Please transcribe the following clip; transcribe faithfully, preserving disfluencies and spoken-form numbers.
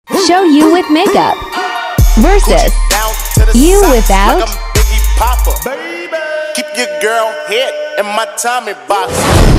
Show You With Makeup versus You Without. Keep your girl head in my Tommy box.